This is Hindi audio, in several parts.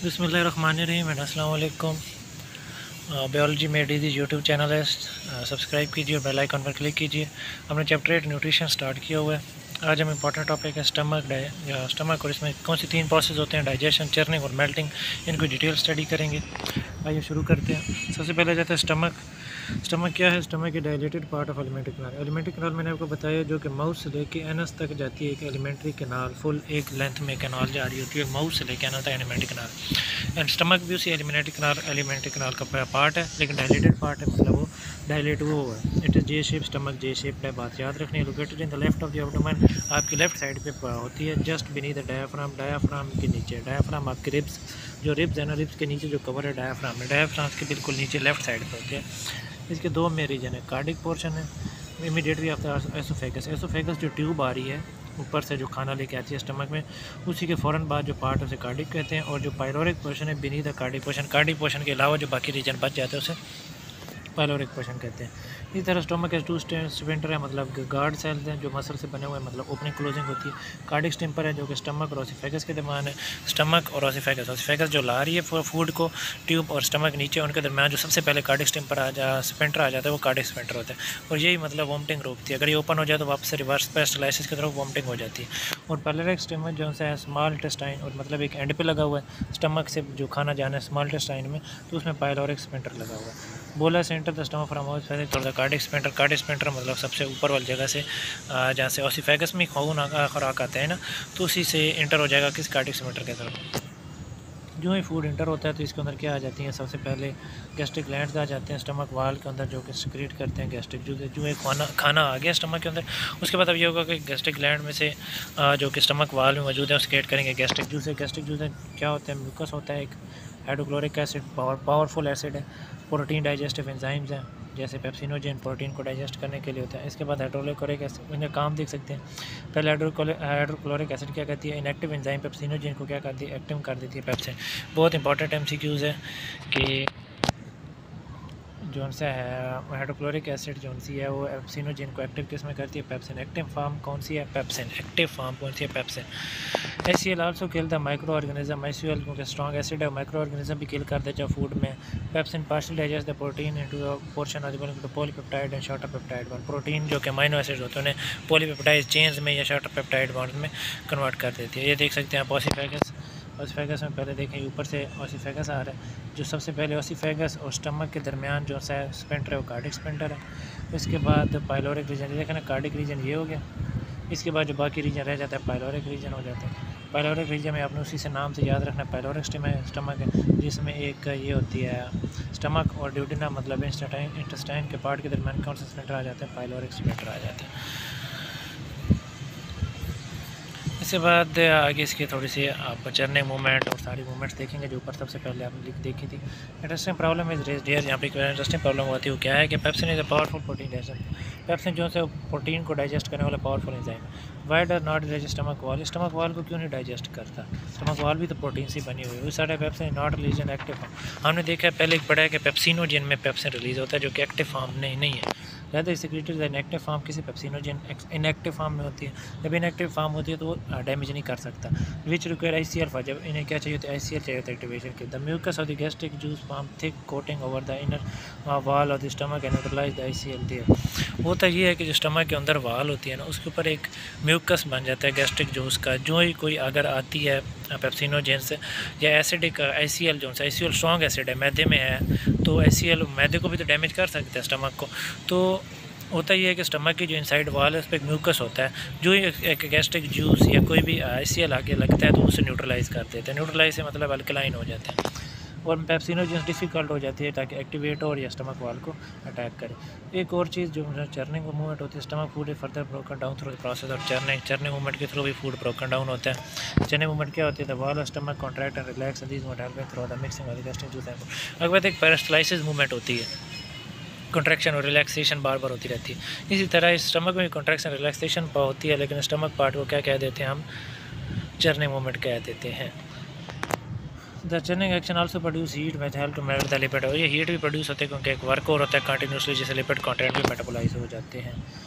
बिस्मिल्लाहिर्रहमानिर्रहीम। अस्सलाम वालेकुम। Biology made easy YouTube channel है, सब्सक्राइब कीजिए और बेल आइकन पर क्लिक कीजिए। हमने चैप्टर 8 न्यूट्रिशन स्टार्ट किया हुआ है। आज हम इंपॉर्टेंट टॉपिक है स्टमक और इसमें कौन सी 3 प्रोसेस होते हैं, डाइजेशन, चर्निंग और मेल्टिंग, इनको डिटेल स्टडी करेंगे। आइए शुरू करते हैं। सबसे पहले जाता है स्टमक। स्टमक क्या है? Stomach a dilated part of alimentary canal. Alimentary canal मैंने आपको बताया जो कि माउथ से लेके एनस तक जाती है। एक एलिमेंट्री कैनाल फुल एक लेंथ में कैनाल जा रही होती है, माउथ से लेके एनस तक एलिमेंट्री कैनाल। एंड स्टमक भी उसी एलिमेंट्री कैनाल का पार्ट है, लेकिन डायलेटेड पार्ट है, मतलब वो डायलेट वो है। It is J shape, stomach J shape है, बात याद रखनी है। Located in the left of the abdomen, आपकी लेफ्ट साइड पे होती है, just beneath the diaphragm. Diaphragm के नीचे, डायाफ्राम आपके रिब्स, जो रिब्स है ना, रिब्स के नीचे जो कवर है डायाफ्राम में, डायाफ्राम के बिल्कुल नीचे लेफ्ट साइड पे होते हैं। इसके 2 मेन रीजन है। कार्डिक पोर्शन है इमीडिएटली आफ्टर एसोफेगस। एसोफेगस जो ट्यूब आ रही है ऊपर से, जो खाना लेके आती है स्टमक में, उसी के फ़ौरन बाद जो पार्ट है उसे कार्डिक कहते हैं। और जो पाइलोरिक पोर्शन है beneath the cardiac portion, cardiac portion के अलावा जो बाकी रीजन बच जाते हैं उसे पाइलोरिक पोर्शन कहते हैं। इसी तरह स्टोमक के 2 स्फिंक्टर है, मतलब गार्ड सेल्स हैं जो मसल से बने हुए हैं, मतलब ओपनिंग क्लोजिंग होती है। कार्डिक स्टिम्पर है जो कि स्टमक और ओसिफेगस के दरमियान है। स्टमक और ओसिफेगस जो ला रही है फूड को, ट्यूब और स्टमक नीचे, उनके दरमियान जो सबसे पहले कार्डिक स्फिंक्टर आ जाता है वो कार्डिक स्फिंक्टर होता है। और यही मतलब वॉमिटिंग रोकती है। अगर ये ओपन हो जाए तो वापस से रिवर्स पेरिस्टाल्सिस की तरफ वॉमिटिंग हो जाती है। और पाइलोरिक स्टमक जो है स्मॉल इंटेस्टाइन, और मतलब एक एंड पे लगा हुआ है स्टमक से जो खाना जाना है स्मॉल इंटेस्टाइन में, तो उसमें पाइलोरिक स्फिंक्टर लगा हुआ है। बोला सेंटर द स्टमक फ्रॉम थोड़ा कार्डिक स्फिंक्टर मतलब सबसे ऊपर वाली जगह से, जहाँ से ओसिफेगस में खून खुराक आता है ना, तो उसी से इंटर हो जाएगा किस कार्डिक स्फिंक्टर की तरफ। जो ही फूड इंटर होता है तो इसके अंदर क्या आ जाती हैं? सबसे पहले गैस्ट्रिक ग्लैंड्स आ जाते हैं स्टमक वाल के अंदर, जो कि सिक्रीट करते हैं गैस्ट्रिक जूस। जो एक खाना आ गया स्टमक के अंदर, उसके बाद अब ये होगा कि गैस्ट्रिक ग्लैंड में से जो कि स्टमक वाल में मौजूद है उसके क्रिएट करेंगे गैस्ट्रिक जूस। गैस्ट्रिक जूस क्या होता है? म्यूकस होता है, एक हाइड्रोक्लोरिक एसिड, पावरफुल एसिड है। प्रोटीन डाइजेस्टिव एंजाइम्स हैं जैसे पेप्सिनोजेन, प्रोटीन को डाइजेस्ट करने के लिए होता है। इसके बाद हाइड्रोक्लोरिक एसिड, इनका काम देख सकते हैं। पहले हाइड्रोक्लोरिक एसिड क्या करती है? इनएक्टिव एंजाइम पेप्सिनोजेन को क्या करती है? एक्टिव कर देती है पेप्सिन। बहुत इंपॉर्टेंट MCQs है कि जो सा है हाइड्रोक्लोरिक एसिड जो सी है वो पेप्सिनोजेन को एक्टिव किस में करती है? पेप्सिन। एक्टिव फॉर्म कौन सी है? पेप्सिन। एक्टिव फॉर्म कौन सी है? Pepsin. HCl also kill the micro organism. HCl क्योंकि स्ट्रॉन्ग एसिड है, माइक्रो ऑर्गेनिज्म भी किल कर देता है फूड में। Pepsin partial digest the protein into the portion of polypeptide and shorter peptide bond. Protein जो कि अमीनो एसिड होते हैं उन्हें पॉलीपेप्टाइड चेन्स में या शॉर्टर पेप्टाइड बॉन्ड में कन्वर्ट कर देती है। ये देख सकते हैं आप ओसिफेगस में पहले देखें ऊपर से ओसिफेगस आ रहा है। जो सबसे पहले ओसिफेगस और स्टमक के दरमियान जो सा स्फिंक्टर है वो कार्डिक स्फिंक्टर है। इसके बाद पाइलोरिक रीजन, देखें ना, कार्डिक रीजन ये हो गया। इसके बाद जो बाकी रीजन रह जाता है पाइलोरिक रीजन हो जाता है। पाइलोरिक रीजन में आपने उसी से नाम से याद रखना, पाइलोरिक स्टमक है, जिसमें एक ये होती है स्टमक और ड्यूटेनम मतलब इंटेस्टाइन के पार्ट के दरमियान कौन सा स्फिंक्टर आ जाता है? पाइलोरिक स्फिंक्टर आ जाता है। इसके बाद आगे इसकी थोड़ी सी आप चर्निंग मूवमेंट और सारी मूवमेंट्स देखेंगे जो ऊपर सबसे पहले आपने देखी थी। Interesting problem is raise there. यहाँ पे एक इंटरेस्टिंग प्रॉब्लम होती है, वो क्या है कि pepsin is a powerful protein digester. Pepsin जो है प्रोटीन को डाइजेस्ट करने वाला powerful enzyme. Why does not digest stomach wall? Stomach wall को क्यों नहीं डाइजेस्ट करता? स्टमक वाल भी तो प्रोटीन से बनी हुई है। उस side pepsin not release in active form. हमने देखा है पहले एक पढ़ा है कि पेप्सिनोजेन में पेप्सिन रिलीज होता है जो कि एक्टिव फॉर्म नहीं है। ज़्यादा सिक्रेटेड इनएक्टिव फॉर्म किसी पेप्सिनोजेन इनएक्टिव फॉर्म में होती है। जब इनएक्टिव फॉर्म होती है तो वो डैमेज नहीं कर सकता। विच रिक्वायर ICL फॉर, जब इन्हें क्या चाहिए होता है? ICL चाहिए होता है एक्टिवेशन के। The mucus of the gastric juice form thick coating over the inner wall of the stomach and neutralize the ICL there. होता ये है कि जो स्टमक के अंदर वाल होती है ना, उसके ऊपर एक म्यूकस बन जाता है गैस्ट्रिक जूस का। जो ही कोई अगर आती है पेप्सिनोजेन से या एसिडिक ICL, जो ICL स्ट्रॉन्ग एसिड है, मैदे में है, तो ICL मैदे को भी तो डैमेज कर सकता है स्टमक को। तो होता ही है कि स्टमक की जो इनसाइड वाल है उस पर एक म्यूकस होता है। जो एक गैस्ट्रिक जूस या कोई भी ICL आगे लगता है तो उसे न्यूट्रलाइज कर देते हैं। न्यूट्रलाइज से मतलब अल्कलाइन हो जाते हैं और पेप्सिनोजेन डिफ़िकल्ट हो जाती है ताकि एक्टिवेट हो या स्टमक वाल को अटैक करे। एक और चीज़ जो चर्निंग मूवमेंट होती है, stomach food further broken down through the process of churning movement के थ्रू भी फूड ब्रोकन डाउन होता है। चर्निंग मूवमेंट क्या होती है? The wall of stomach contract and relax this movement helping through the mixing of the gastric juice and food. अगर एक पेरिस्टाल्सिस मूवमेंट होती है, कॉन्ट्रैक्शन और रिलैक्सेशन बार बार होती रहती है। इसी तरह इस स्टमक में कॉन्ट्रैक्शन रिलैक्सेशन होती है, लेकिन स्टमक पार्ट को क्या कह देते हैं? हम चर्निंग मूवमेंट कह देते हैं। The churning action also produce heat which help to melt the lipid. और ये हीट भी प्रोड्यूस होते हैं क्योंकि एक वर्क और होता है कंटिन्यूसली, जिससे लिपिड कंटेंट भी मेटाबोलाइज हो जाते हैं।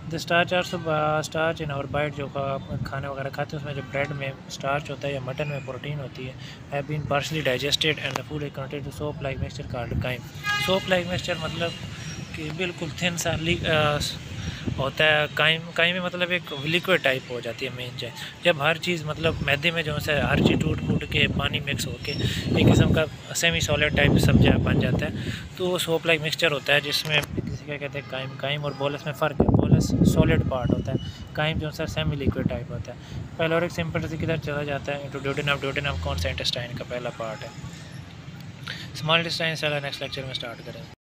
The starch are starch in our bite, जो खाने वगैरह खाते हैं उसमें जो ब्रेड में स्टार्च होता है या मटन में प्रोटीन होती है, have been partially digested and the food is content soap like mixture called chyme. Soap like mixture मतलब कि बिल्कुल थिन सा होता है। काइम में मतलब एक लिक्विड टाइप हो जाती है मेन चीज़, जब हर चीज़ मतलब मैदे में जो है हर चीज़ टूट फूट के पानी मिक्स होके एक किस्म का सेमी सॉलिड टाइप सब्जा बन जाता है, तो वो सोप लाइक मिक्सचर होता है, जिसमें किसी क्या कहते हैं काइम और बोलस में फ़र्क है। बोलस सॉलिड पार्ट होता है, काइम जो है सेमी लिक्विड टाइप होता है। पैलोरिक सिंपैथी किधर चला जाता है, इंटू ड्यूडेनम कौन सा इंटेस्टाइन का पहला पार्ट है। स्मॉल इंटेस्टाइन सेल नेक्स्ट लेक्चर में स्टार्ट करेंगे।